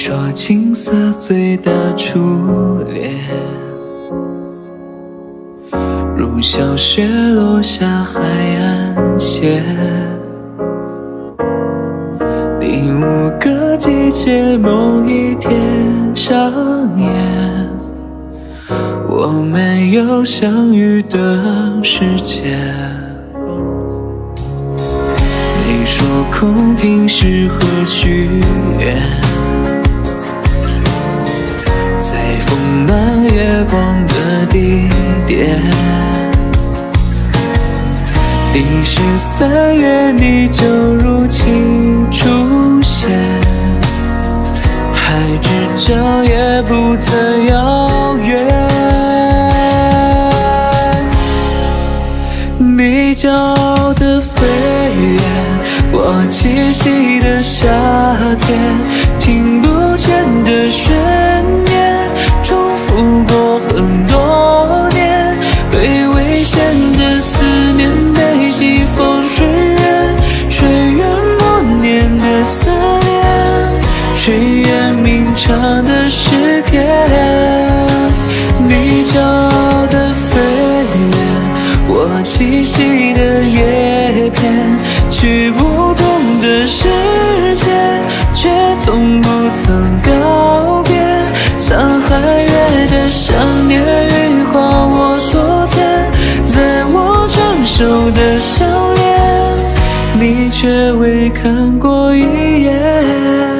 说青涩醉的初恋，如小雪落下海岸线。第五个季节某一天上演，我没有相遇的时间。你说空瓶适合许愿，在风暖月光的地点。第13月你就如期出现，海之角也不曾遥远。你骄傲的飞远，我栖息的夏天，听不见的宣言，重复过很多年，被危险的思念被季风吹远，吹远默念的思念，吹远鸣唱的诗篇。你骄傲的飞远，我栖息的叶片，去不同的世界，却从不曾告别。沧海月的想念羽化我昨天，在我成熟的相恋，你却未看过一眼。